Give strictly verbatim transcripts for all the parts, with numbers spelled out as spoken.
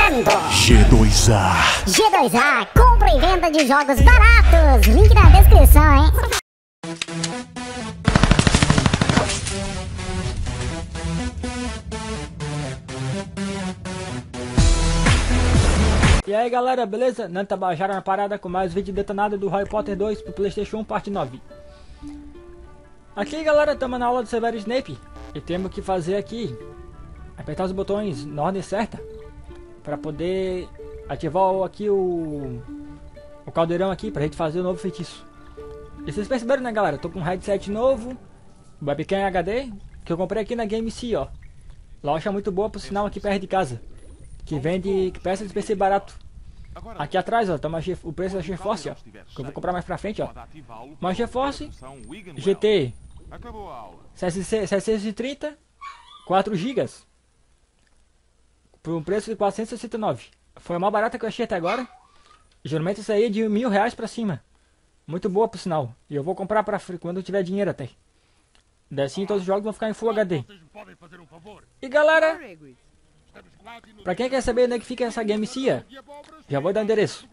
apresentando G dois A. G dois A, compra e venda de jogos baratos. Link na descrição, hein? E aí galera, beleza? Nanta Bajara na parada com mais vídeo detonado do Harry Potter dois pro Playstation um parte nove. Aqui galera, estamos na aula do Severo Snape e temos que fazer aqui, apertar os botões na ordem certa para poder ativar o, aqui o, o caldeirão aqui pra gente fazer o novo feitiço. E vocês perceberam, né galera? Tô com um headset novo, webcam H D, que eu comprei aqui na Game C, ó. Loja muito boa, por sinal, aqui perto de casa, que vende peças de P C barato. Aqui atrás, ó, tá uma G, o preço da GeForce, ó, que eu vou comprar mais pra frente, ó. Uma GeForce G T setecentos e trinta, quatro gigas, por um preço de quatrocentos e sessenta e nove. Foi a mais barata que eu achei até agora. Geralmente isso aí é de mil reais pra cima. Muito boa, por sinal. E eu vou comprar pra quando eu tiver dinheiro até. Assim todos os jogos vão ficar em Full H D. E galera, pra quem quer saber onde é que fica essa Game C, já vou dar o endereço.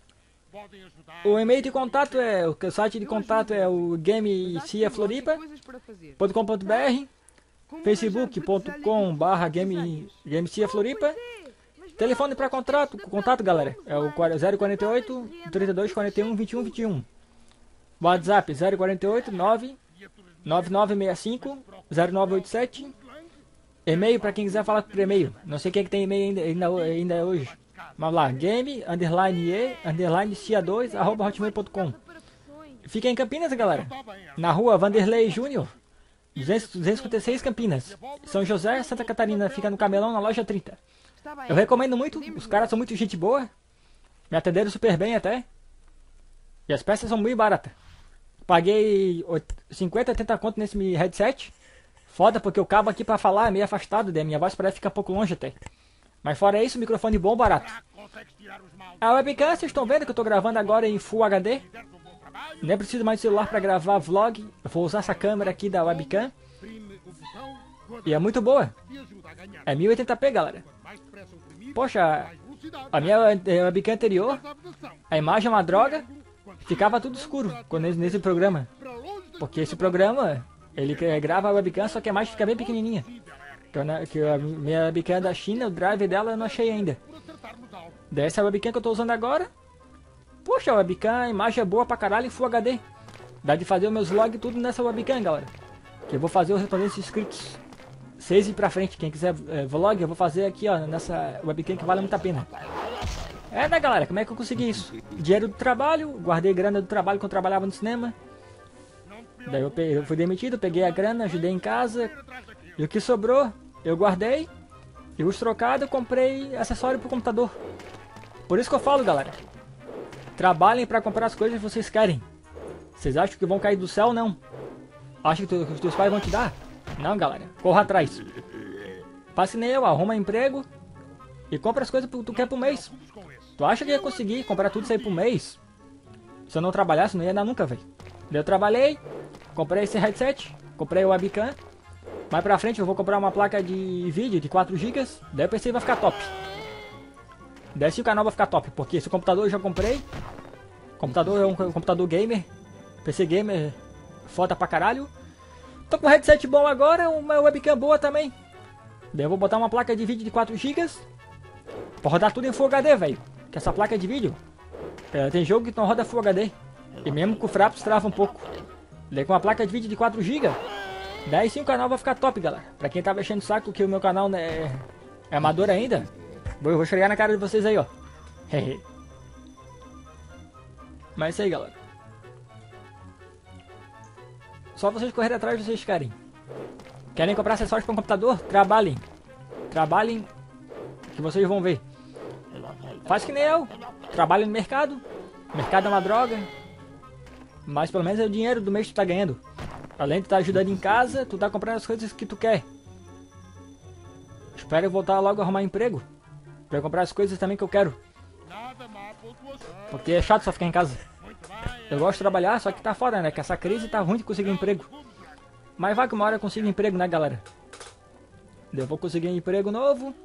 O e-mail de contato é, o site de contato é o gameciafloripa ponto com ponto br, facebook ponto com barra gameciafloripa. Telefone para contrato, contato galera, é o zero quarenta e oito, trinta e dois, quarenta e um, vinte e um, vinte e um. WhatsApp zero quarenta e oito, nove nove nove seis cinco, zero nove oito sete. E-mail para quem quiser falar por e-mail. Não sei quem é que tem e-mail ainda, ainda, ainda hoje. Vamos lá, game, underline e, underline cia dois, arroba hotmail ponto com. Fica em Campinas, galera. Na rua Vanderlei Júnior, duzentos e cinquenta e seis Campinas. São José, Santa Catarina, fica no Camelão, na loja trinta. Eu recomendo muito, os caras são muito gente boa. Me atenderam super bem até. E as peças são muito baratas. Paguei cinquenta, oitenta conto nesse headset. Foda, porque o cabo aqui pra falar é meio afastado, da minha voz parece ficar um pouco longe até. Mas fora isso, microfone bom, barato. A webcam, vocês estão vendo que eu tô gravando agora em Full H D. Nem preciso mais de celular pra gravar vlog. Eu vou usar essa câmera aqui da webcam. E é muito boa. É mil e oitenta p, galera. Poxa, a minha webcam anterior, a imagem é uma droga. Ficava tudo escuro quando, nesse programa. Porque esse programa, ele grava a webcam, só que a imagem fica bem pequenininha. Que, eu, que a minha webcam é da China, o drive dela eu não achei ainda. Dessa webcam que eu tô usando agora. Poxa, a webcam, a imagem é boa pra caralho em Full H D. Dá de fazer os meus vlogs tudo nessa webcam, galera. Que eu vou fazer os respondentes inscritos. Seis e pra frente, quem quiser é, vlog, eu vou fazer aqui, ó, nessa webcam que vale muito a pena. É, né, galera, como é que eu consegui isso? Dinheiro do trabalho, guardei grana do trabalho quando eu trabalhava no cinema. Daí eu, peguei, eu fui demitido, peguei a grana, ajudei em casa. E o que sobrou, eu guardei. E os trocados, eu comprei acessório pro computador. Por isso que eu falo, galera. Trabalhem pra comprar as coisas que vocês querem. Vocês acham que vão cair do céu? Não. Acham que, tu, que os teus pais vão te dar? Não, galera. Corra atrás. Faça nem eu, arruma emprego. E compra as coisas que tu quer pro mês. Tu acha que ia conseguir comprar tudo isso aí pro mês? Se eu não trabalhasse, não ia dar nunca, velho. Daí eu trabalhei. Comprei esse headset. Comprei o webcam. Mais pra frente eu vou comprar uma placa de vídeo de quatro gigas. Daí eu pensei vai ficar top. Daí sim o canal vai ficar top. Porque esse computador eu já comprei. Computador é um computador gamer. P C gamer. Foda pra caralho. Tô com um headset bom agora. Uma webcam boa também. Daí eu vou botar uma placa de vídeo de quatro gigas. Pra rodar tudo em Full H D, velho. Que essa placa de vídeo. É, tem jogo que não roda Full H D. E mesmo com o Fraps trava um pouco. Daí com uma placa de vídeo de quatro gigas. Daí sim o canal vai ficar top, galera. Pra quem tá mexendo o saco que o meu canal é, é amador ainda, vou, vou chegar na cara de vocês aí, ó. Mas é isso aí, galera. Só vocês correrem atrás, vocês querem. Querem comprar acessórios para um computador? Trabalhem. Trabalhem, que vocês vão ver. Faz que nem eu. Trabalho no mercado. O mercado é uma droga. Mas pelo menos é o dinheiro do mês que tu tá ganhando. Além de estar ajudando em casa, tu tá comprando as coisas que tu quer. Espero eu voltar logo a arrumar emprego. Pra comprar as coisas também que eu quero. Porque é chato só ficar em casa. Eu gosto de trabalhar, só que tá fora, né? Que essa crise tá ruim de conseguir emprego. Mas vai que uma hora eu consigo emprego, né, galera? Eu vou conseguir um emprego novo.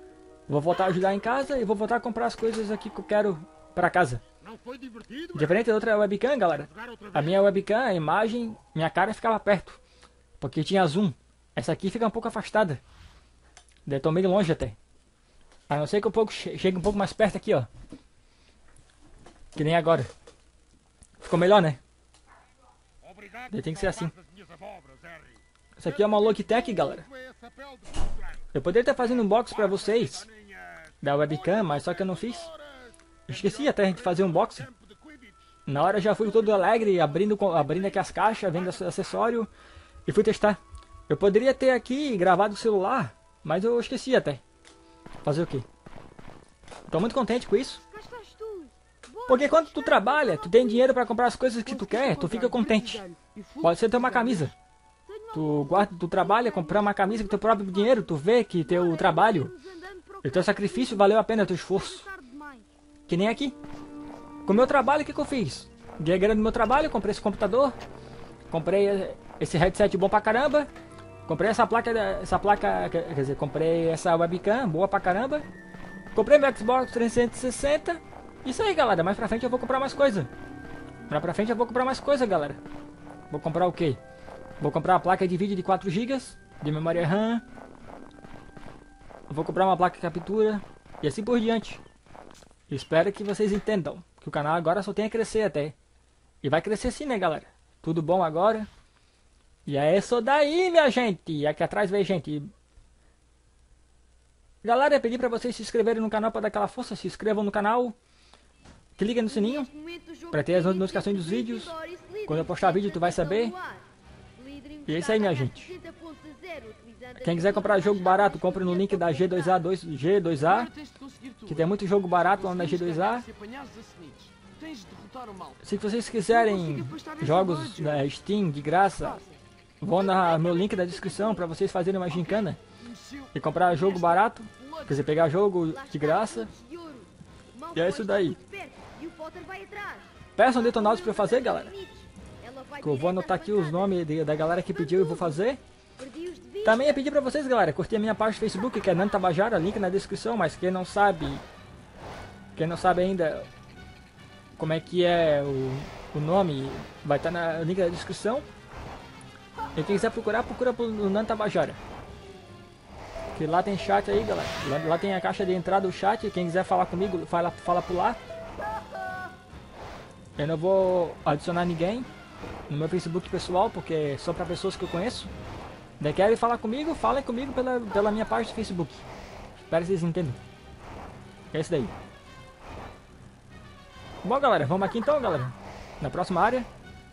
Vou voltar a ajudar em casa e vou voltar a comprar as coisas aqui que eu quero pra casa. Diferente da outra webcam, galera. A minha webcam, a imagem, minha cara ficava perto. Porque tinha zoom. Essa aqui fica um pouco afastada. Daí tô meio longe até. A não ser que um pouco chegue um pouco mais perto aqui, ó. Que nem agora. Ficou melhor, né? Daí tem que ser assim. Isso aqui é uma Logitech, galera. Eu poderia estar fazendo um unboxing pra vocês da webcam, mas só que eu não fiz. Eu esqueci até de fazer um unboxing. Na hora eu já fui todo alegre, abrindo, abrindo aqui as caixas, vendo acessório e fui testar. Eu poderia ter aqui gravado o celular, mas eu esqueci até. Fazer o quê? Tô muito contente com isso. Porque quando tu trabalha, tu tem dinheiro pra comprar as coisas que tu quer, tu fica contente. Pode ser ter uma camisa. Tu guarda, tu trabalha, comprar uma camisa com teu próprio dinheiro, tu vê que teu trabalho e teu sacrifício valeu a pena, teu esforço. Que nem aqui. Com o meu trabalho, o que, que eu fiz? Ganhei grana no meu trabalho, comprei esse computador, comprei esse headset bom pra caramba, comprei essa placa, essa placa, quer dizer, comprei essa webcam boa pra caramba, comprei meu Xbox trezentos e sessenta. Isso aí, galera. Mais pra frente eu vou comprar mais coisa. Mais pra frente eu vou comprar mais coisa, galera. Vou comprar o quê? Vou comprar uma placa de vídeo de quatro gigas de memória RAM. Vou comprar uma placa de captura e assim por diante. Espero que vocês entendam que o canal agora só tem a crescer até. E vai crescer sim, né, galera? Tudo bom agora? E é isso daí, minha gente. Aqui atrás vem gente. Galera, eu pedi pra vocês se inscreverem no canal pra dar aquela força. Se inscrevam no canal. Clica no sininho para ter as notificações dos vídeos. Quando eu postar vídeo tu vai saber. E é isso aí, minha gente. Quem quiser comprar jogo barato, compre no link da G dois A, G dois A, que tem muito jogo barato lá na G dois A. Se vocês quiserem jogos na Steam de graça, vão no meu link da descrição para vocês fazerem uma gincana e comprar jogo barato, quer dizer, pegar jogo de graça. E é isso daí. Peçam detonados pra eu fazer, galera. Que eu vou anotar aqui os nomes de, da galera que pediu e vou fazer. Também ia pedir pra vocês, galera, curtir a minha página do Facebook, que é Nando Tabajara, link na descrição. Mas quem não sabe, quem não sabe ainda como é que é o, o nome, vai estar tá no link da descrição. E quem quiser procurar, procura pro Nando Tabajara. Que lá tem chat aí, galera. Lá, lá tem a caixa de entrada do chat. Quem quiser falar comigo, fala, fala por lá. Eu não vou adicionar ninguém no meu Facebook pessoal, porque é só para pessoas que eu conheço. Daí querem falar comigo, falem comigo pela, pela minha página do Facebook. Espero que vocês entendam. É isso daí. Bom, galera, vamos aqui então, galera. Na próxima área.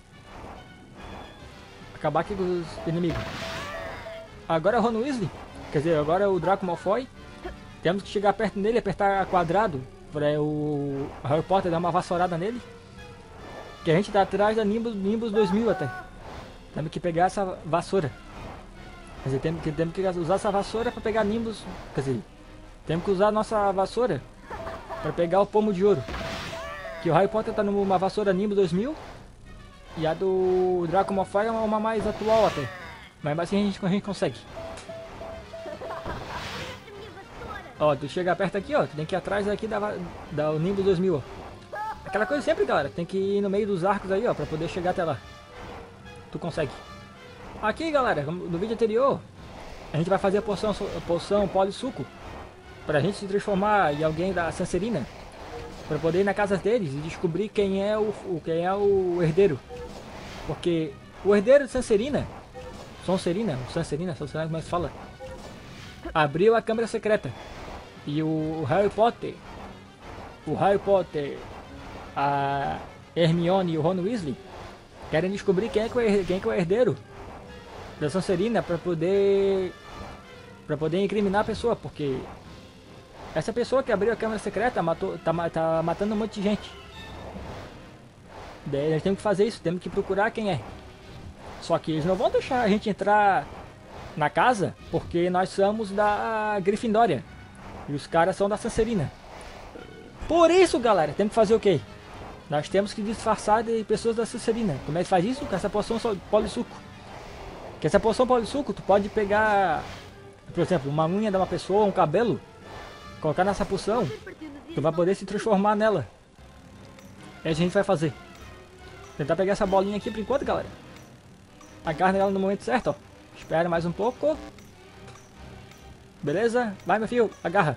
Acabar aqui com os inimigos. Agora é o Ron Weasley. Quer dizer, agora é o Draco Malfoy. Temos que chegar perto dele, apertar quadrado para o Harry Potter dar uma vassourada nele. Que a gente tá atrás da Nimbus, Nimbus dois mil até. Temos que pegar essa vassoura. Quer dizer, temos que, temos que usar essa vassoura para pegar Nimbus. Quer dizer, temos que usar a nossa vassoura para pegar o pomo de ouro. Que o Harry Potter tá numa vassoura Nimbus dois mil. E a do Draco Malfoy é uma mais atual até. Mas assim a gente, a gente consegue. Ó, tu chega perto aqui, ó. Tu tem que ir atrás aqui da, da Nimbus dois mil, ó. Aquela coisa sempre, galera. Tem que ir no meio dos arcos aí, ó. Pra poder chegar até lá. Tu consegue. Aqui, galera. No vídeo anterior, a gente vai fazer a poção, a poção polissuco. Pra gente se transformar em alguém da Sancerina. Pra poder ir na casa deles e descobrir quem é o, o, quem é o herdeiro. Porque o herdeiro de Sancerina, Sonserina, Sancerina, Sonserina, como é que se fala? Abriu a câmara secreta. E o Harry Potter, o Harry Potter, a Hermione e o Ron Weasley querem descobrir quem é que é, quem é, que é o herdeiro da Sonserina para poder para poder incriminar a pessoa, porque essa pessoa que abriu a câmara secreta matou, tá, tá matando um monte de gente. Daí nós temos que fazer isso, temos que procurar quem é. Só que eles não vão deixar a gente entrar na casa, porque nós somos da Grifinória e os caras são da Sancerina. Por isso, galera, temos que fazer o quê? Nós temos que disfarçar de pessoas da Sancerina. Como é que faz isso? Com essa poção polissuco. Que essa poção polissuco, tu pode pegar, por exemplo, uma unha de uma pessoa, um cabelo, colocar nessa poção, tu vai poder se transformar nela. É isso que a gente vai fazer. Tentar pegar essa bolinha aqui por enquanto, galera. Agarra ela no momento certo, ó. Espera mais um pouco. Beleza? Vai, meu filho, agarra.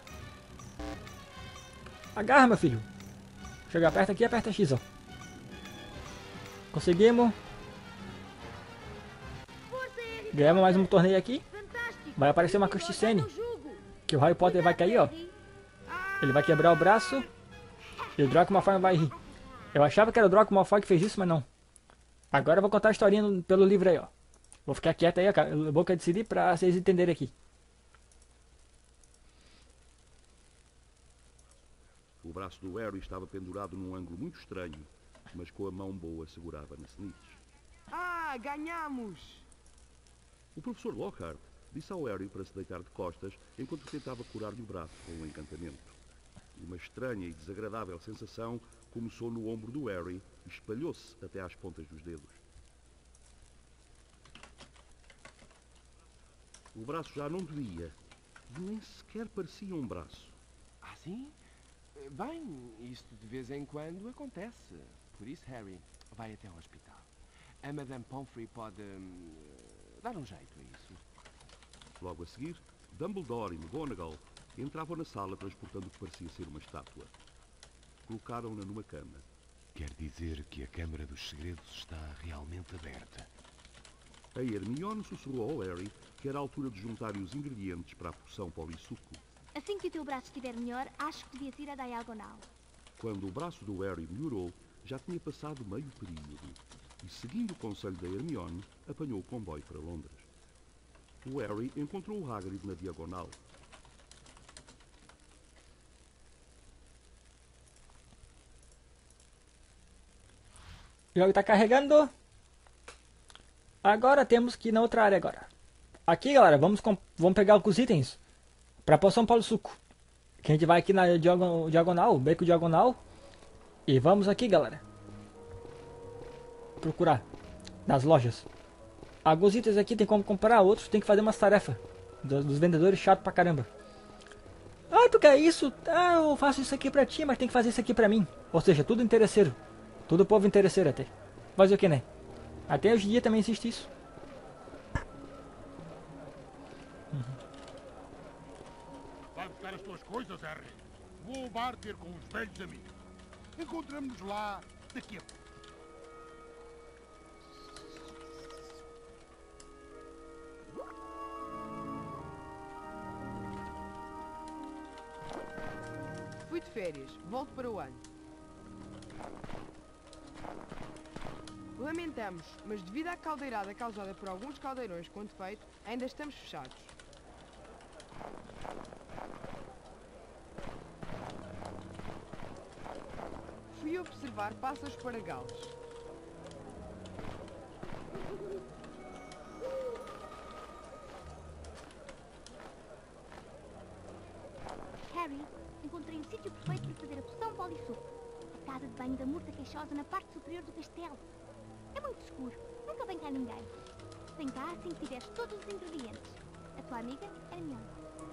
Agarra, meu filho. Chega perto aqui, aperta X, ó. Conseguimos. Ganhamos mais um torneio aqui. Vai aparecer uma cutscene. Que o Harry Potter vai cair, ó. Ele vai quebrar o braço. E o Draco Malfoy vai rir. Eu achava que era o Draco Malfoy que fez isso, mas não. Agora eu vou contar a historinha no, pelo livro aí, ó. Vou ficar quieto aí, cara. Eu vou decidir pra vocês entenderem aqui. O braço do Harry estava pendurado num ângulo muito estranho, mas com a mão boa segurava na snitch. Ah, ganhamos! O professor Lockhart disse ao Harry para se deitar de costas enquanto tentava curar-lhe o braço com um encantamento. Uma estranha e desagradável sensação começou no ombro do Harry e espalhou-se até às pontas dos dedos. O braço já não doía, nem sequer parecia um braço. Ah, sim? Bem, isto de vez em quando acontece. Por isso, Harry, vai até ao hospital. A Madame Pomfrey pode hum, dar um jeito a isso. Logo a seguir, Dumbledore e McGonagall entravam na sala transportando o que parecia ser uma estátua. Colocaram-na numa cama. Quer dizer que a Câmara dos Segredos está realmente aberta. A Hermione sussurrou ao Harry que era a altura de juntar os ingredientes para a poção polissuco. Assim que o teu braço estiver melhor, acho que devias ir à diagonal. Quando o braço do Harry melhorou, já tinha passado meio período e, seguindo o conselho da Hermione, apanhou o comboio para Londres. O Harry encontrou o Hagrid na diagonal. O jogo está carregando. Agora temos que ir na outra área agora. Aqui, galera, vamos, vamos pegar os itens para a poção polissuco. Que a gente vai aqui na diagonal, beco diagonal. E vamos aqui, galera, procurar nas lojas. Alguns itens aqui tem como comprar, outros tem que fazer umas tarefas dos, dos vendedores chato pra caramba. Ah, tu quer isso? Ah, eu faço isso aqui pra ti, mas tem que fazer isso aqui pra mim. Ou seja, tudo interesseiro. Tudo povo interesseiro até. Fazer o que, né? Até hoje em dia também existe isso. Vai buscar as tuas coisas, Harry. Vou ao bar ter com uns velhos amigos. Encontramos-nos lá daqui a pouco. Fui de férias, volto para o ano. Lamentamos, mas devido à caldeirada causada por alguns caldeirões com defeito, ainda estamos fechados. Fui observar pássaros para galos. Harry, encontrei o sítio perfeito para fazer a poção polissuco. A casa de banho da Murta Queixosa na parte superior do castelo. É muito escuro, nunca vem cá ninguém. Vem cá assim que tiveres todos os ingredientes. A tua amiga Hermione.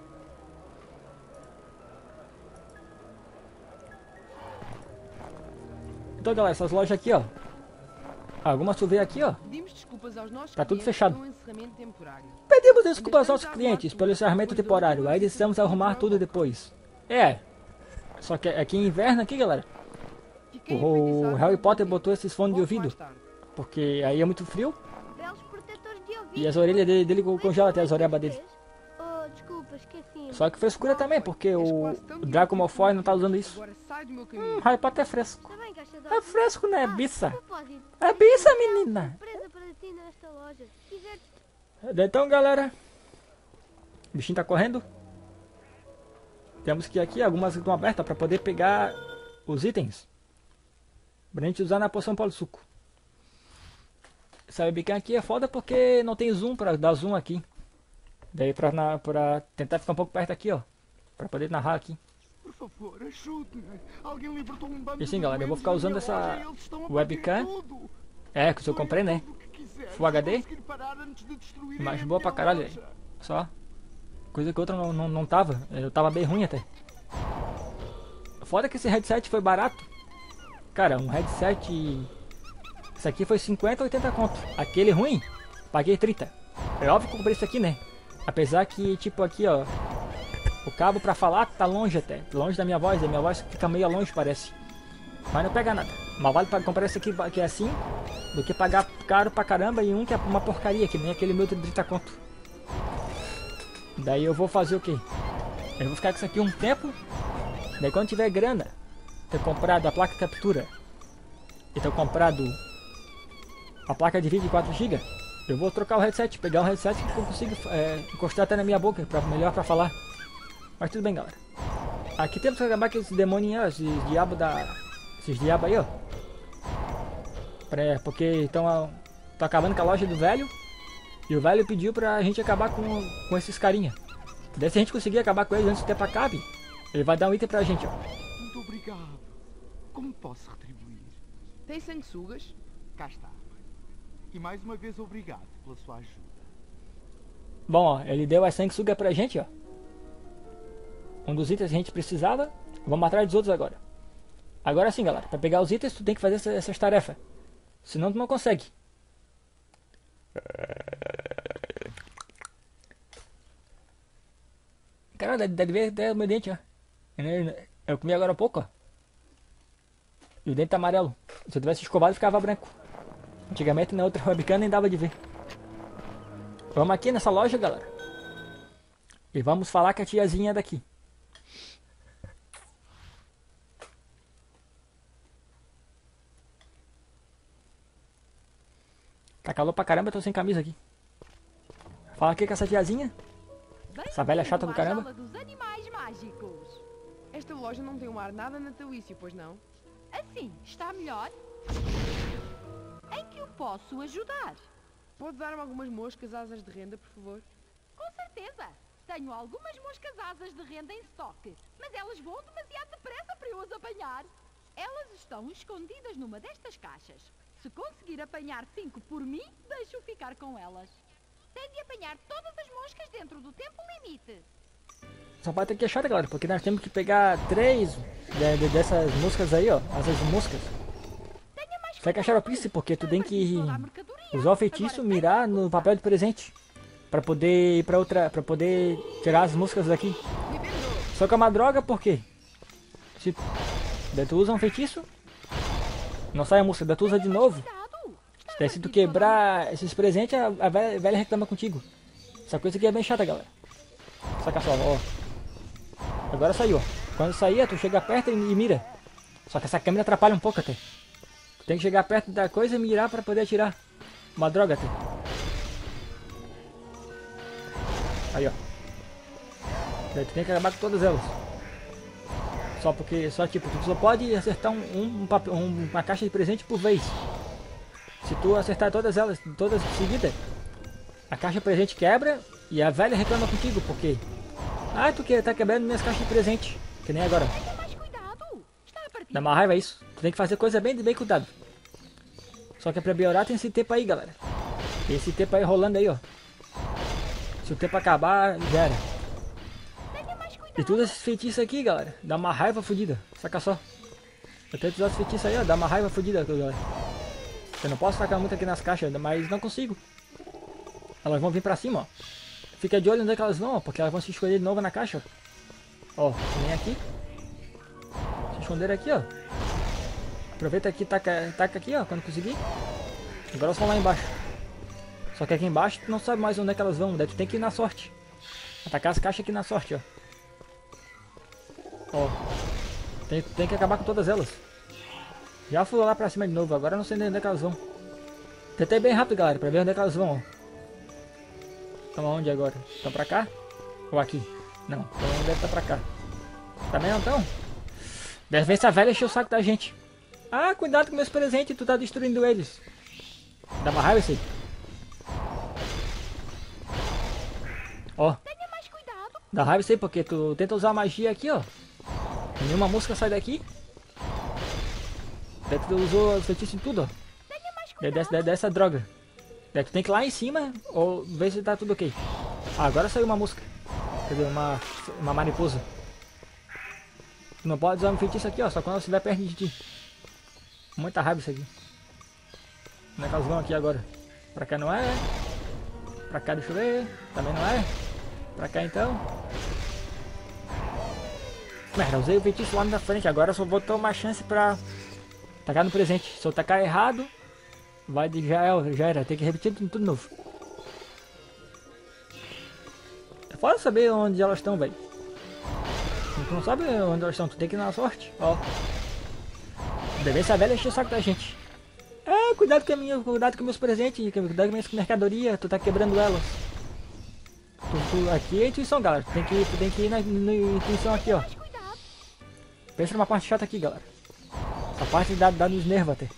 Então, galera, essas lojas aqui, ó. Algumas tu vê aqui, ó. Pedimos desculpas aos nossos Tá tudo clientes fechado. pelo encerramento temporário. Pedimos desculpas aos clientes pelo encerramento temporário. Aí decidimos arrumar tudo depois. É. Só que aqui em inverno aqui, galera. Fiquei O enfeitiçado Harry por Potter ti. botou esses fones de Volto ouvido. mais tarde. Porque aí é muito frio. Belos protetores de ouvido. E as orelhas dele, dele congelam até as orebas dele. Oh, desculpa, esqueci. Só que frescura também, porque o, o Draco Malfoy não tá usando isso. Agora sai do meu caminho. Hum, Harry Potter é fresco. Tá bem, caixa de É fresco, né, biça? propósito. É biça, menina. Surpresa para ti nesta loja. Se quiseres. Então, galera. O bichinho tá correndo. Temos que ir aqui, algumas estão abertas para poder pegar os itens. Pra gente usar na poção polissuco. Essa webcam aqui é foda porque não tem zoom pra dar zoom aqui. Daí pra, na, pra tentar ficar um pouco perto aqui, ó. Pra poder narrar aqui. Por favor, ajude-me. Alguém libertou um bando E sim, de galera, eu vou doentes ficar na usando minha essa loja e eles estão a webcam. partir tudo. É, que eu comprei, né? Tudo o que quiser, Full H D. se conseguir parar antes de destruírem Mas a boa pra minha caralho, loja. velho. Só. Coisa que outra não, não, não tava. Eu tava bem ruim até. foda é que esse headset foi barato. Cara, um headset... Isso aqui foi cinquenta, oitenta conto. Aquele ruim, paguei trinta. É óbvio que eu comprei isso aqui, né? Apesar que, tipo, aqui, ó... O cabo pra falar tá longe até. Longe da minha voz. A minha voz fica meio longe, parece. Mas não pega nada. Mas vale pra comprar esse aqui que é assim, do que pagar caro pra caramba e um que é uma porcaria, que nem aquele meu de trinta conto. Daí eu vou fazer o quê? Eu vou ficar com isso aqui um tempo. Daí quando tiver grana, ter comprado a placa de captura e ter comprado a placa de vídeo de quatro gigas, eu vou trocar o headset, pegar um headset que eu consigo é, encostar até na minha boca, pra, melhor pra falar. Mas tudo bem, galera. Aqui temos que acabar com esses demoninhos, esses diabos da... Esses diabos aí, ó. Pra, porque estão acabando com a loja do velho. E o velho pediu pra gente acabar com, com esses carinha. Daí se a gente conseguir acabar com eles antes do tempo acabe, ele vai dar um item pra gente, ó. Muito obrigado. Como posso retribuir? Tem sanguessugas? Cá está. E mais uma vez obrigado pela sua ajuda. Bom, ó, ele deu a sanguessuga pra gente, ó. Um dos itens que a gente precisava. Vamos atrás dos outros agora. Agora sim, galera. Pra pegar os itens, tu tem que fazer essa, essas tarefas. Senão tu não consegue. Cara, deve, deve ver até o meu dente, ó. Eu comi agora há pouco, ó. E o dente tá amarelo. Se eu tivesse escovado, ficava branco. Antigamente na outra webcam nem dava de ver. Vamos aqui nessa loja, galera. E vamos falar com a tiazinha daqui. Tá calor pra caramba, eu tô sem camisa aqui. Fala aqui com essa tiazinha. Essa velha chata do caramba. Dos animais mágicos. Esta loja não tem um ar nada natalício, pois não? Assim, está melhor? Em que o posso ajudar? Pode dar-me algumas moscas asas de renda, por favor? Com certeza. Tenho algumas moscas asas de renda em estoque, mas elas voam demasiado depressa para eu as apanhar. Elas estão escondidas numa destas caixas. Se conseguir apanhar cinco por mim, deixo ficar com elas. Tem de apanhar todas as moscas dentro do tempo limite. Só pode ter que achar, galera, porque nós temos que pegar três de, de, dessas moscas aí, ó. Essas moscas. Vai que achar o príncipe, porque tu tem que usar o feitiço, mirar no papel de presente. Pra poder ir pra outra. Pra poder tirar as moscas daqui. Só que é uma droga, por quê? Se daí tu usa um feitiço, não sai a mosca, daí tu usa de novo. Daí se tu quebrar esses presentes, a, a velha, a velha reclama contigo. Essa coisa aqui é bem chata, galera. Saca só, ó. Agora saiu, ó. Quando sair, tu chega perto e, e mira. Só que essa câmera atrapalha um pouco até. Tu tem que chegar perto da coisa e mirar pra poder atirar. Uma droga até. Aí, ó. Daí tu tem que acabar com todas elas. Só porque, só tipo, tu só pode acertar um, um, um, uma caixa de presente por vez. Se tu acertar todas elas, todas seguidas, a caixa de presente quebra e a velha reclama contigo, porque... Ah, tu que tá quebrando minhas caixas de presente. Que nem agora. Dá uma raiva isso. Tu tem que fazer coisa bem de bem cuidado. Só que pra piorar tem esse tempo aí, galera. Tem esse tempo aí rolando aí, ó. Se o tempo acabar, já era. E tudo esses feitiços aqui, galera, dá uma raiva fodida. Saca só. Eu tento usar os feitiços aí, ó, dá uma raiva fodida, galera. Eu não posso tacar muito aqui nas caixas, mas não consigo. Elas vão vir pra cima, ó. Fica de olho onde é que elas vão, ó, porque elas vão se esconder de novo na caixa, ó. Ó, vem aqui. Se esconder aqui, ó. Aproveita aqui e taca, taca aqui, ó, quando conseguir. Agora elas vão lá embaixo. Só que aqui embaixo tu não sabe mais onde é que elas vão, daí tu tem que ir na sorte. Atacar as caixas aqui na sorte, ó. Ó. Tem, tem que acabar com todas elas. Já fui lá pra cima de novo, agora eu não sei onde é que elas vão. Tentei bem rápido, galera, pra ver onde é que elas vão, ó. Estão aonde agora? Estão pra cá? Ou aqui? Não, então deve estar pra cá. Também não estão? Deve ver essa velha encher o saco da gente. Ah, cuidado com meus presentes, tu tá destruindo eles. Dá uma raiva isso aí. Ó. Dá raiva isso aí, porque tu tenta usar magia aqui, ó. Nenhuma mosca sai daqui. Daí tu usou o feitiço em tudo, ó. Daí dessa, dessa droga. Daí tu tem que ir lá em cima, ou ver se tá tudo ok. Ah, agora saiu uma mosca. Quer dizer, uma, uma mariposa. Tu não pode usar um feitiço aqui, ó, só quando ela estiver perto de ti. Muita raiva isso aqui. Onde é que elas vão aqui agora? Pra cá não é. Pra cá deixa eu ver. Também não é. Pra cá então. Merda, usei o feitiço lá na frente. Agora eu só vou tomar chance pra tacar no presente. Se eu tacar errado, vai de já, já era. Tem que repetir tudo, tudo novo. É foda saber onde elas estão, velho. Tu não sabe onde elas estão, tu tem que ir na sorte. Ó. Deve essa velha encher o saco da gente. É, cuidado com a minha, cuidado com meus presentes, cuidado com a minha mercadoria, tu tá quebrando elas. Tu, tu, aqui é intuição, galera. Tu tem que, tu tem que ir na, na intuição aqui, ó. Pensa numa parte chata aqui, galera. Essa parte dá, dá nos nervos até.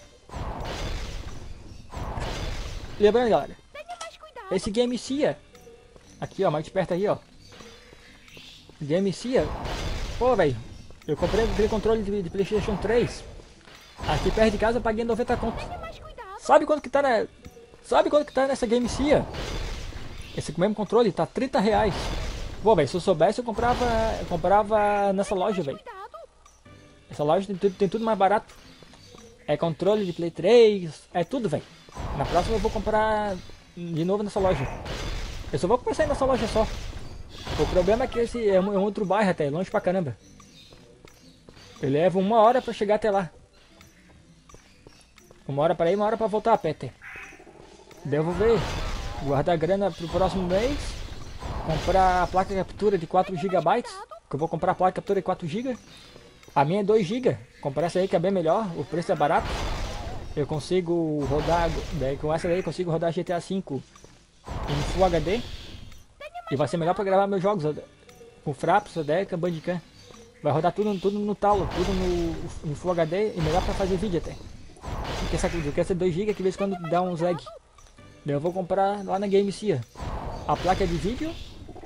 Lembrando, galera. Esse Game Cia. Aqui, ó, mais de perto aí, ó. Game Cia. Pô, velho. Eu comprei aquele controle de, de PlayStation três. Aqui perto de casa eu paguei noventa conto. Sabe quanto que tá na... Sabe quanto que tá nessa Game Cia? Esse mesmo controle tá trinta reais. Pô, velho, se eu soubesse eu comprava... Eu comprava nessa loja, velho. Essa loja tem tudo, tem tudo mais barato. É controle de Play três. É tudo, velho. Na próxima eu vou comprar de novo nessa loja. Eu só vou começar nessa loja só. O problema é que esse é um, é um outro bairro até, longe pra caramba. Eu levo uma hora pra chegar até lá. Uma hora para ir, uma hora para voltar, Peter. Daí eu vou ver. Guardar grana pro próximo mês. Comprar a placa de captura de quatro gigabytes. Que eu vou comprar a placa de captura de quatro gigas. A minha é dois gigas. Comprar essa aí que é bem melhor. O preço é barato. Eu consigo rodar. Daí com essa daí eu consigo rodar G T A cinco em Full H D. E vai ser melhor para gravar meus jogos. Com Fraps, Odeca, Bandicam. Vai rodar tudo, tudo no talo. Tudo no, no Full H D. E melhor para fazer vídeo até. Porque essa, eu quero ser dois gigas que de vez em quando dá uns lag. Daí eu vou comprar lá na Game Cia a placa de vídeo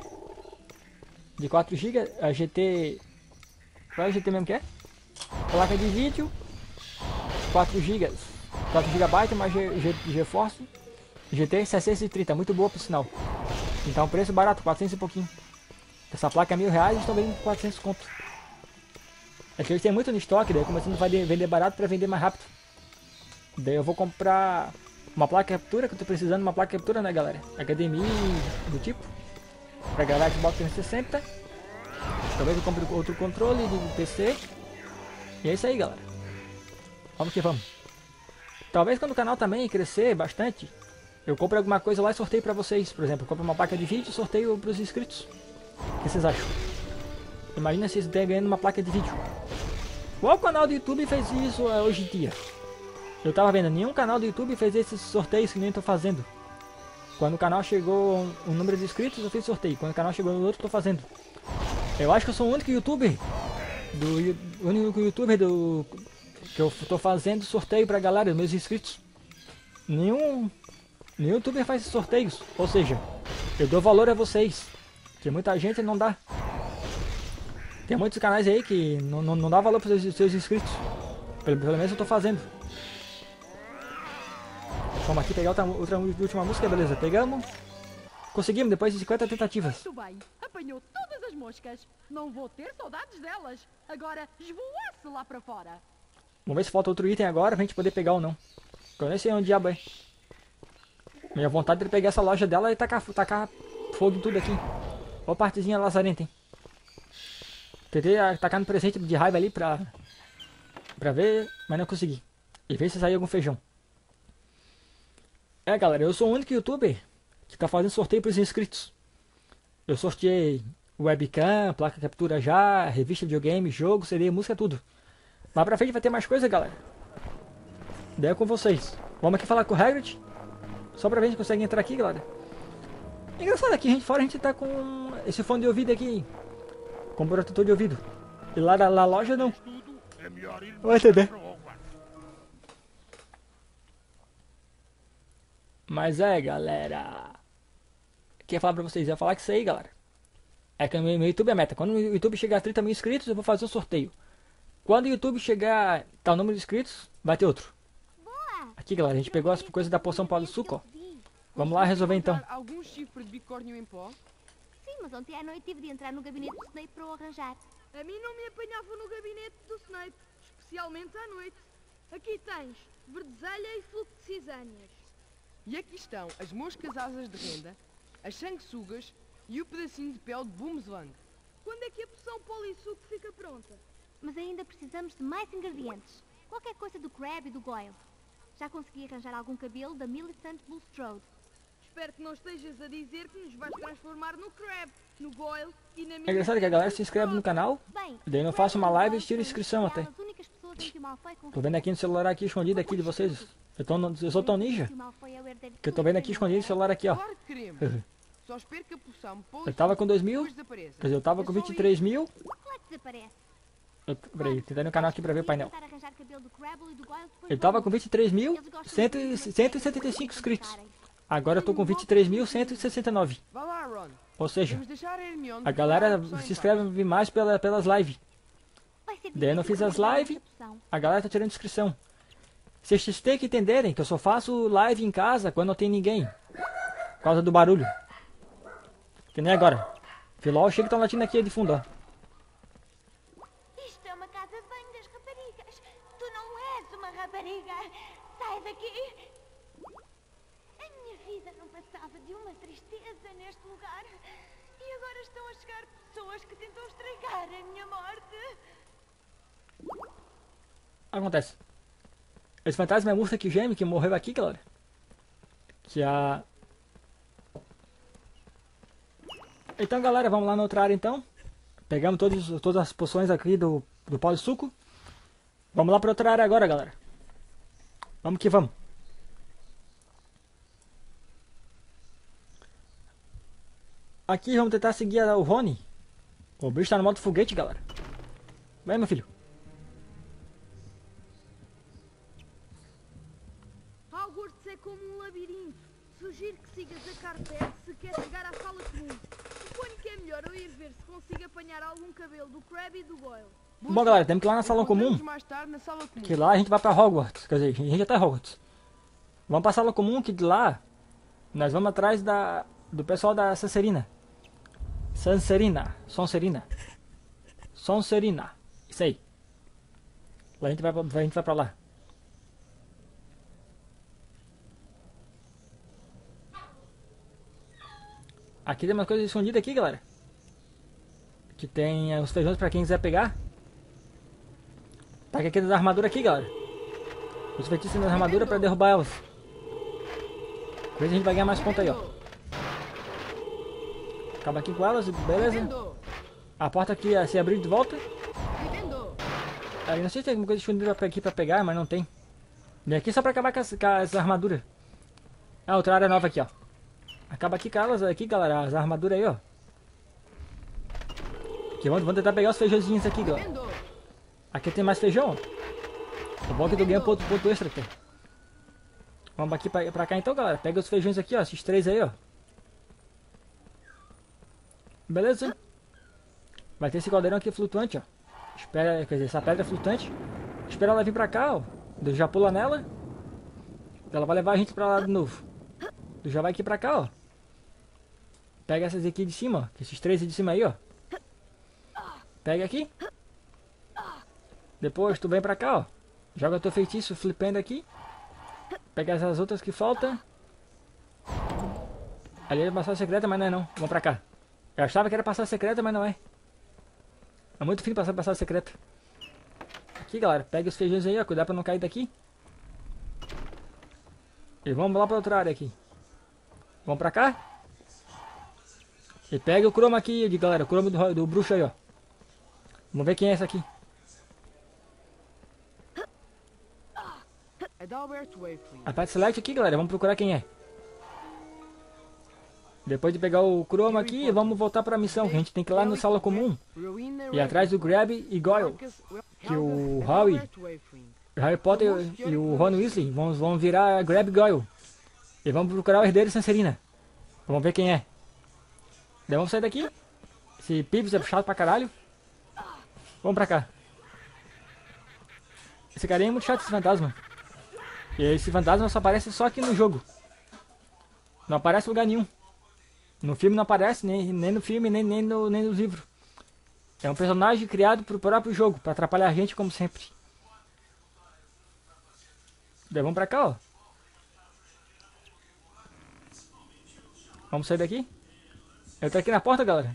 de quatro gigas, a G T. Qual é a G T mesmo que é? Placa de vídeo quatro gigas, quatro gigabytes mais GeForce G T seiscentos e trinta, muito boa por sinal. Então preço barato, quatrocentos e pouquinho. Essa placa é mil reais e estão vendendo por quatrocentos conto. É que eles têm muito no estoque, daí começando a vender barato para vender mais rápido. Daí eu vou comprar uma placa de captura, que eu tô precisando de uma placa de captura, né, galera? H D M I do tipo. Pra gravar Xbox trezentos e sessenta. Talvez eu compre outro controle de P C. E é isso aí, galera. Vamos que vamos. Talvez quando o canal também crescer bastante, eu compre alguma coisa lá e sorteio pra vocês. Por exemplo, eu compro uma placa de vídeo e sorteio pros inscritos. O que vocês acham? Imagina se vocês estão ganhando uma placa de vídeo. Qual canal do YouTube fez isso uh, hoje em dia? Eu tava vendo, nenhum canal do YouTube fez esses sorteios que nem eu tô fazendo. Quando o canal chegou um, um número de inscritos, eu fiz sorteio. Quando o canal chegou no outro, eu tô fazendo. Eu acho que eu sou o único youtuber do o único youtuber do que eu tô fazendo sorteio pra galera, meus inscritos. Nenhum nenhum youtuber faz sorteios, ou seja, eu dou valor a vocês. Que muita gente não dá. Tem muitos canais aí que não, não, não dá valor para os seus, seus inscritos. Pelo, pelo menos eu tô fazendo. Vamos aqui pegar outra, outra última música, beleza? Pegamos. Conseguimos depois de cinquenta tentativas. Muito bem, apanhou todas as moscas. Não vou ter saudades delas. Agora esvoace lá para fora. Vamos ver se falta outro item agora pra gente poder pegar ou não. Eu nem sei onde diabo é. Minha vontade é pegar essa loja dela e tacar, tacar fogo em tudo aqui. Olha a partezinha lazarenta, hein? Tentei tacar no presente de raiva ali pra, pra ver, mas não consegui. E ver se saiu algum feijão. É, galera, eu sou o único youtuber que tá fazendo sorteio pros inscritos. Eu sorteei webcam, placa de captura já, revista de videogame, jogo, C D, música, tudo. Mas pra frente vai ter mais coisa, galera. Daí é com vocês. Vamos aqui falar com o Hagrid. Só pra ver se a gente consegue entrar aqui, galera. Engraçado, aqui a gente fora a gente tá com esse fone de ouvido aqui. Com protetor de ouvido. E lá na loja não. Vai entender. Mas é, galera. Queria falar pra vocês, eu ia falar que isso aí, galera. É que o meu YouTube é meta. Quando o YouTube chegar a trinta mil inscritos, eu vou fazer um sorteio. Quando o YouTube chegar tal número de inscritos, vai ter outro. Aqui, galera, a gente pegou as coisas da poção pau do suco, ó. Vamos lá resolver então. Algum chifre de bicórnio em pó? Sim, mas ontem à noite tive de entrar no gabinete do Snape para o arranjar. A mim não me apanhavam no gabinete do Snape, especialmente à noite. Aqui tens verdezelha e fluco de cisâneas. E aqui estão as moscas asas de renda, as sanguessugas e o pedacinho de pele de Boomslang. Quando é que a poção polissuco fica pronta? Mas ainda precisamos de mais ingredientes. Qualquer coisa do Crabbe e do Goyle. Já consegui arranjar algum cabelo da Millicent Bulstrode. Espero que não estejas a dizer que nos vais transformar no Crabbe, no Goyle e na É engraçado que a galera se inscreve no canal, Bem, daí eu faço uma live e tiro são inscrição até. as únicas pessoas em que o Malfoy confia. Tô vendo aqui no celular aqui escondido aqui de vocês. Eu, tô no, eu sou tão ninja O Malfoy é o herdeiro de que eu tô tudo vendo que aqui tem escondido no celular aqui, ó. Claro que queremos. Só espero que a poção polissuco Eu tava com dois mil, depois desapareça. quer dizer, eu tava É com só vinte e três mil. Como é que desaparece? Eu, peraí, tentando no canal aqui pra ver o painel. Tentar arranjar cabelo do Crabble e do Goyle depois Eu tava do com almoço. vinte e três mil, Eles gostam cento muito e de cento e setenta e cinco se inscritos. juntarem. Agora eu tô com vinte e três mil cento e sessenta e nove. Vá lá, Ron. Ou seja, Vamos deixar a Hermione a galera preparar a poção se em inscreve mais pela, pelas lives. Vai ser Daí eu não fiz difícil as arranjar lives, essa poção. a galera tá tirando inscrição. Vocês têm que entenderem que eu só faço live em casa quando não tem ninguém. Por causa do barulho. Que nem agora. Filó, chega que tá latindo aqui de fundo, ó. Isto é uma casa de banho das raparigas. Tu não és uma rapariga. Sai daqui. A minha vida não passava de uma tristeza neste lugar. E agora estão a chegar pessoas que tentam estragar a minha morte. Acontece. Esse fantasma é a moça que geme, que morreu aqui, galera. Que a... Então, galera, vamos lá na outra área, então. Pegamos todos, todas as poções aqui do, do pó de suco. Vamos lá para outra área agora, galera. Vamos que vamos. Aqui vamos tentar seguir o Rony. O bicho tá no modo foguete, galera. Vem, meu filho. Hogwarts é como um labirinto. Sugiro que sigas a carpete se quer chegar à sala comum. Suponho que é melhor eu ir ver se consigo apanhar algum cabelo do Crabbe e do Goyle. Bom, galera, temos que ir lá na sala comum. Encontramos mais tarde na sala comum. Que lá a gente vai pra Hogwarts. Quer dizer, a gente já tá em Hogwarts. Vamos pra sala comum, que de lá nós vamos atrás da, do pessoal da Sancerina. Sancerina. Sonserina. Sonserina. Isso aí. Lá a gente vai, pra- a gente vai pra lá. Aqui tem umas coisas escondidas aqui, galera. Que tem eh, os feijões pra quem quiser pegar. Pega aqui das armaduras aqui, galera. Os feitiços das armaduras pra derrubar elas. Vê se a gente vai ganhar mais pontos aí, ó. Acaba aqui com elas, beleza? Vendo? A porta aqui eh, se abrir de volta. Vendo? Aí não sei se tem alguma coisa escondida pra- aqui pra pegar, mas não tem. Vem aqui só pra acabar com as, com as armaduras. Ah, outra área nova aqui, ó. Acaba aqui com elas aqui, galera. As armaduras aí, ó. Aqui, vamos, vamos tentar pegar os feijãozinhos aqui, galera. Vendo? Aqui tem mais feijão, ó. O bom é que tu ganha ponto, ponto extra aqui. Vamos aqui pra, pra cá então, galera. Pega os feijões aqui, ó. Esses três aí, ó. Beleza? Vai ter esse caldeirão aqui flutuante, ó. Espera, quer dizer, essa pedra flutuante. Espera ela vir pra cá, ó. Tu já pula nela. Ela vai levar a gente pra lá de novo. Tu já vai aqui pra cá, ó. Pega essas aqui de cima, ó. Esses três de cima aí, ó. Pega aqui. Depois tu vem pra cá, ó. Joga teu feitiço flipando aqui. Pega essas outras que faltam. Ali é passagem secreta, mas não é não. Vamos pra cá. Eu achava que era passagem secreta, mas não é. É muito fim passar passagem secreta. Aqui, galera. Pega os feijões aí, ó. Cuidado pra não cair daqui. E vamos lá pra outra área aqui. Vamos pra cá. E pega o cromo aqui, de galera. O cromo do, do bruxo aí, ó. Vamos ver quem é esse aqui. Adalbert Wakeling. A parte select aqui, galera. Vamos procurar quem é. Depois de pegar o cromo aqui, vamos voltar pra missão. Que a gente tem que ir lá na sala comum. Rowena E atrás do Crabbe e Goyle. Marcus Que o Helga Harry, Adalbert Wakeling. o Harry Potter e o Ron Weasley vão, vão virar Crabbe e Goyle. E vamos procurar o herdeiro de Sancerina. Vamos ver quem é. Daí vamos sair daqui. Esse Pips é chato pra caralho. Vamos pra cá. Esse carinha é muito chato, esse fantasma. E esse fantasma só aparece só aqui no jogo. Não aparece em lugar nenhum. No filme não aparece, nem, nem no filme, nem, nem, no, nem no livro. É um personagem criado pro próprio jogo, pra atrapalhar a gente como sempre. Daí vamos pra cá, ó. Vamos sair daqui. Eu tô aqui na porta, galera.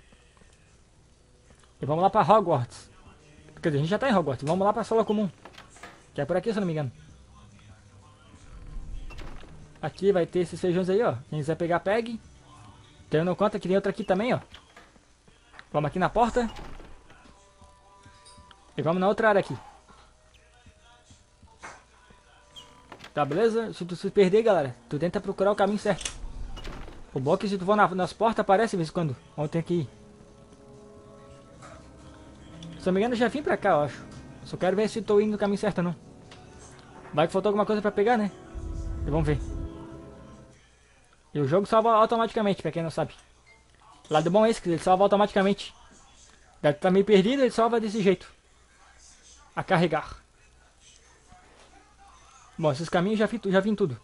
E vamos lá pra Hogwarts. Quer dizer, a gente já tá em Hogwarts. Vamos lá pra sala comum. Que é por aqui, se eu não me engano. Aqui vai ter esses feijões aí, ó. Quem quiser pegar, pegue. Tendo em conta que tem outra aqui também, ó. Vamos aqui na porta. E vamos na outra área aqui. Tá, beleza? Se tu se perder, galera, tu tenta procurar o caminho certo. O bom é que se tu for na, nas portas, aparece de vez em quando. Onde tem que ir. Se eu não me engano, eu já vim pra cá, eu acho. Só quero ver se tô indo no caminho certo ou não. Vai que faltou alguma coisa pra pegar, né? E vamos ver. E o jogo salva automaticamente, pra quem não sabe. O lado bom é esse, que ele salva automaticamente. Deve estar meio perdido, ele salva desse jeito. A carregar. Bom, esses caminhos já vi, já vi em tudo.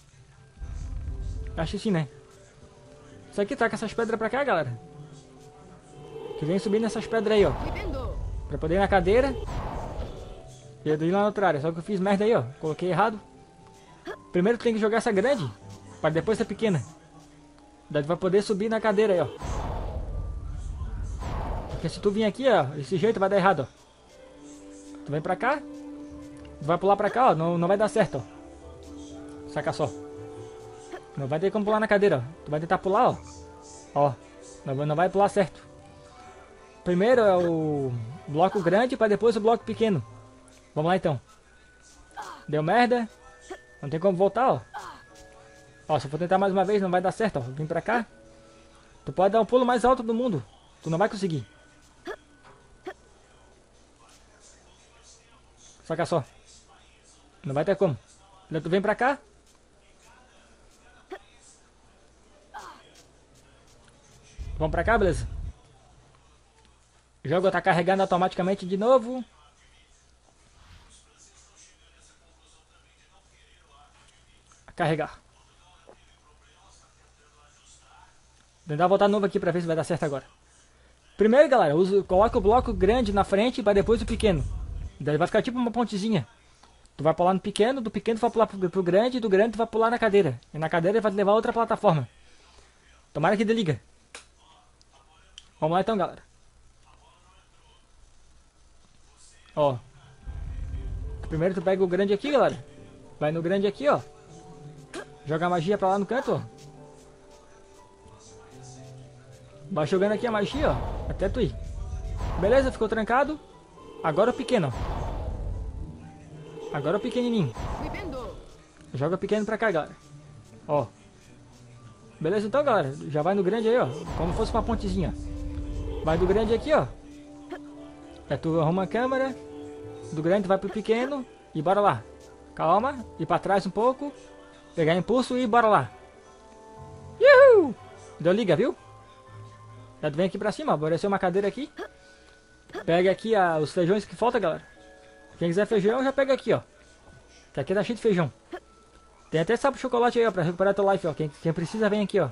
Acho que sim, né? Isso aqui tá com essas pedras pra cá, galera. Que vem subindo essas pedras aí, ó. Pra poder ir na cadeira. E eu ir lá na outra área. Só que eu fiz merda aí, ó. Coloquei errado. Primeiro tu tem que jogar essa grande, para depois essa pequena. Daí tu vai poder subir na cadeira aí, ó. Porque se tu vir aqui, ó, desse jeito vai dar errado, ó. Tu vem pra cá. Tu vai pular pra cá, ó. Não, não vai dar certo, ó. Saca só. Não vai ter como pular na cadeira, ó. Tu vai tentar pular, ó. Ó. Não, não vai pular certo. Primeiro é o bloco grande, para depois o bloco pequeno. Vamos lá então. Deu merda. Não tem como voltar, ó. Ó, se eu for tentar mais uma vez não vai dar certo, ó. Vim pra cá. Tu pode dar o pulo mais alto do mundo. Tu não vai conseguir. Saca só. Não vai ter como. Então tu vem pra cá. Vamos pra cá, beleza? O jogo tá carregando automaticamente de novo. A carregar. Vou tentar voltar de novo aqui pra ver se vai dar certo agora. Primeiro, galera, usa, coloca o bloco grande na frente para depois o pequeno. Daí vai ficar tipo uma pontezinha. Tu vai pular no pequeno, do pequeno tu vai pular pro, pro grande, do grande tu vai pular na cadeira. E na cadeira vai te levar a outra plataforma. Tomara que desliga. Vamos lá então, galera. Ó. Primeiro tu pega o grande aqui, galera. Vai no grande aqui, ó. Joga a magia pra lá no canto, ó. Vai jogando aqui a magia, ó. Até tu ir. Beleza, ficou trancado. Agora o pequeno, ó. Agora o pequenininho. Joga o pequeno pra cá, galera. Ó. Beleza então, galera. Já vai no grande aí, ó. Como se fosse uma pontezinha. Vai do grande aqui, ó. Aí tu arruma a câmera. Do grande vai pro pequeno. E bora lá. Calma. Ir pra trás um pouco. Pegar impulso e bora lá. Yuhu! Deu liga, viu? Já vem aqui pra cima. Apareceu uma cadeira aqui. Pega aqui a, os feijões que falta, galera. Quem quiser feijão já pega aqui, ó. Que aqui tá cheio de feijão. Tem até sapo de chocolate aí, ó. Pra recuperar teu life, ó. Quem, quem precisa vem aqui, ó.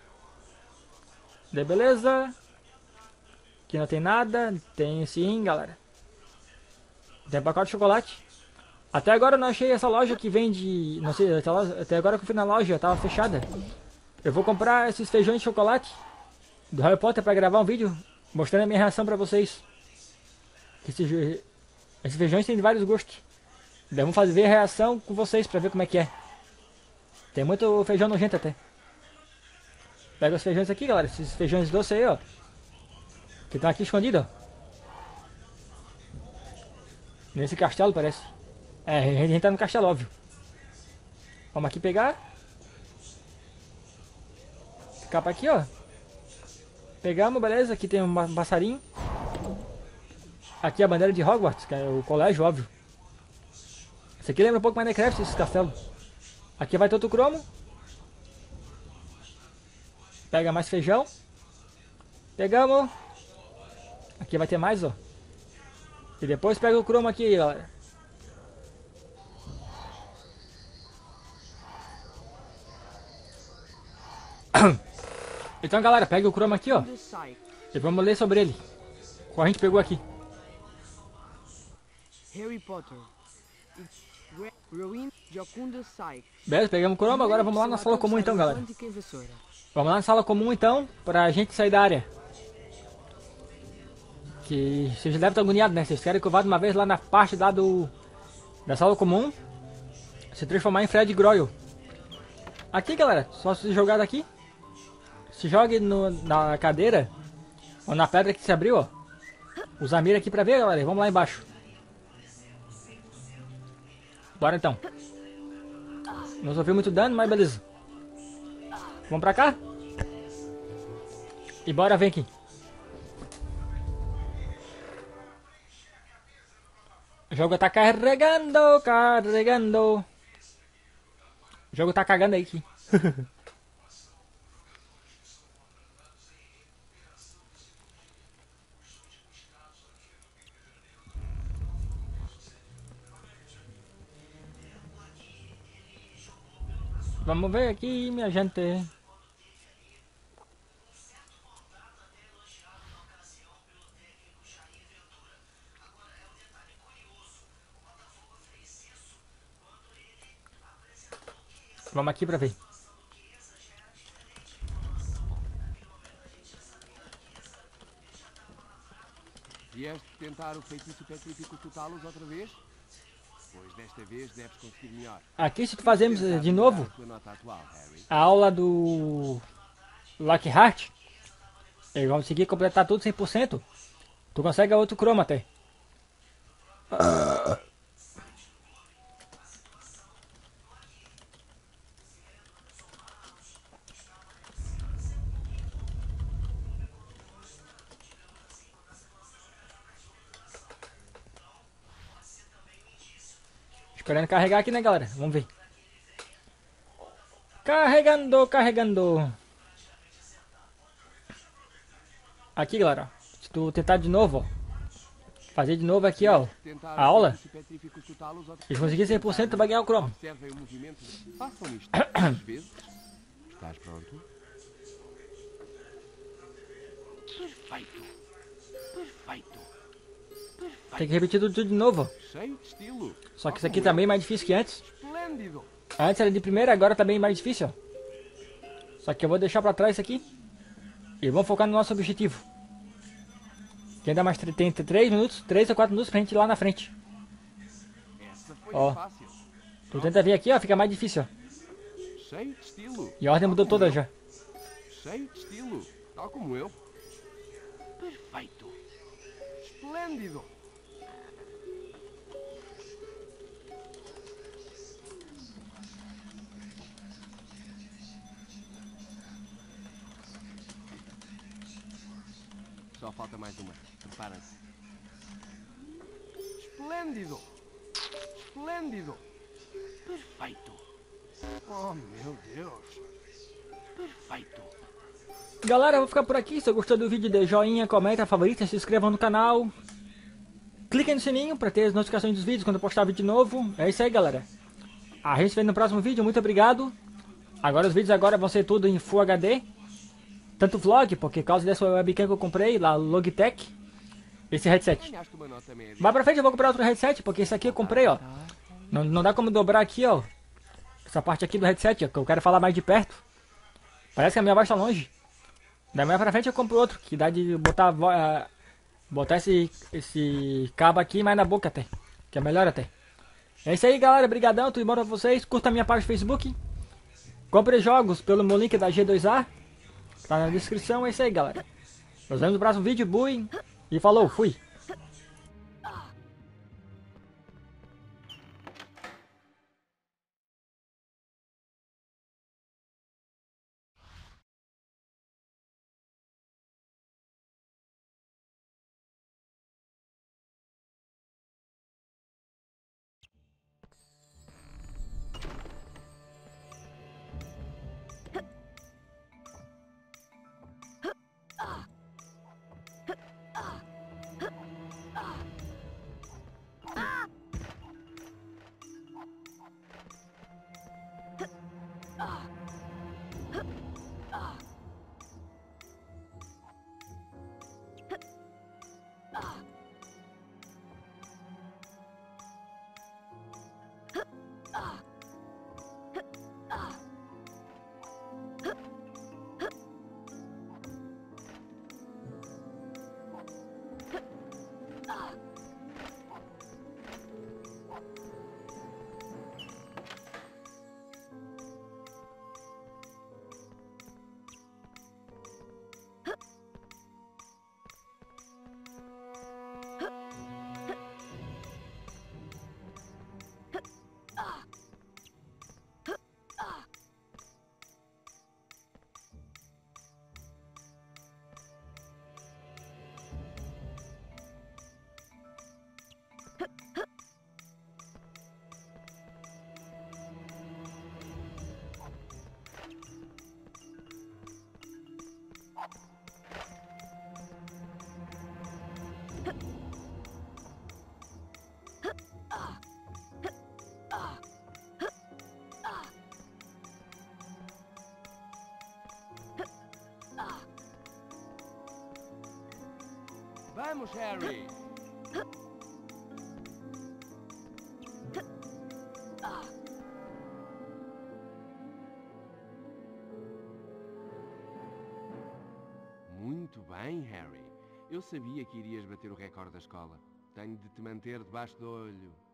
Daí beleza. Aqui não tem nada. Tem sim, galera. Tem pacote de chocolate. Até agora eu não achei essa loja que vende... Não sei, até agora que eu fui na loja, tava fechada. Eu vou comprar esses feijões de chocolate do Harry Potter pra gravar um vídeo mostrando a minha reação pra vocês. Esses, esses feijões têm vários gostos. Daí vamos fazer ver a reação com vocês pra ver como é que é. Tem muito feijão nojento até. Pega os feijões aqui, galera. Esses feijões doces aí, ó. Que estão aqui escondidos, ó. Nesse castelo, parece. É, a gente tá no castelo, óbvio. Vamos aqui pegar. Capa aqui, ó. Pegamos, beleza. Aqui tem um passarinho. Aqui a bandeira de Hogwarts, que é o colégio, óbvio. Esse aqui lembra um pouco Minecraft, esse castelo. Aqui vai todo o cromo. Pega mais feijão. Pegamos. Aqui vai ter mais, ó. E depois pega o cromo aqui, galera. Então, galera, pega o cromo aqui, ó. E vamos ler sobre ele. Qual a gente pegou aqui? Harry Potter. Ruin Jocunda Sai. Beleza, pegamos o cromo, agora vamos lá na sala comum então, galera. Vamos lá na sala comum então, pra gente sair da área. Que vocês devem estar agoniados, né? Vocês querem que eu vá de uma vez lá na parte lá do... da sala comum. Se transformar em Fred Groyle. Aqui, galera, só se jogar daqui. Se jogue no, na cadeira. Ou na pedra que se abriu, ó. Usa a mira aqui pra ver, galera. E vamos lá embaixo. Bora então. Não sofreu muito dano, mas beleza. Vamos pra cá. E bora ver aqui. O jogo tá carregando, carregando. O jogo tá cagando aí aqui. Vamos ver aqui, minha gente. Vamos aqui pra ver. Vieste tentar o feitiço petrífico Totalus outra vez? Pois desta vez deves conseguir melhor. Aqui se tu fazemos de novo a aula do Lockhart, e vamos conseguir completar tudo cem por cento. Tu consegue outro cromo até. Ah. Esperando carregar aqui, né, galera? Vamos ver. Carregando, carregando. Aqui, galera. Se tu tentar de novo, ó. Fazer de novo aqui, ó. A aula. Se conseguir cem por cento, tu vai ganhar o cromo. Estás pronto? Perfeito. Perfeito. Tem que repetir tudo de novo. Cheio de estilo. Só que isso aqui tá bem mais difícil que antes. Esplêndido. Antes era de primeira, agora tá bem mais difícil, ó. Só que eu vou deixar pra trás isso aqui. E vamos focar no nosso objetivo. Que ainda mais tem três minutos, três ou quatro minutos pra gente ir lá na frente. Essa foi Ó. fácil. Tu tenta vir aqui, ó, fica mais difícil, ó. Cheio de estilo. E a ordem mudou toda já. Cheio de estilo. Tal como eu. Perfeito. Esplêndido. Só falta mais uma. Prepara-se. Esplêndido. Esplêndido. Perfeito. Oh, meu Deus. Perfeito. Galera, eu vou ficar por aqui. Se gostou do vídeo, dê joinha, comenta, favorita, se inscrevam no canal. Cliquem no sininho para ter as notificações dos vídeos quando eu postar vídeo novo. É isso aí, galera. A gente se vê no próximo vídeo. Muito obrigado. Agora os vídeos agora vão ser tudo em Full H D. Tanto vlog, porque por causa dessa webcam que eu comprei, lá Logitech, esse headset. Mais pra frente eu vou comprar outro headset, porque esse aqui eu comprei, ó. Não, não dá como dobrar aqui, ó. Essa parte aqui do headset, ó, que eu quero falar mais de perto. Parece que a minha voz tá longe. Daí mais pra frente eu compro outro, que dá de botar, uh, botar esse, esse cabo aqui mais na boca até. Que é melhor até. É isso aí, galera. Obrigadão, tudo bom pra vocês. Curta a minha página no Facebook. Compre jogos pelo meu link da G dois A. Tá na descrição, é isso aí, galera. Nos vemos no próximo vídeo, bui. E falou, fui. Huh. Vamos, Harry! Muito bem, Harry. Eu sabia que irias bater o recorde da escola. Tenho de te manter debaixo do olho.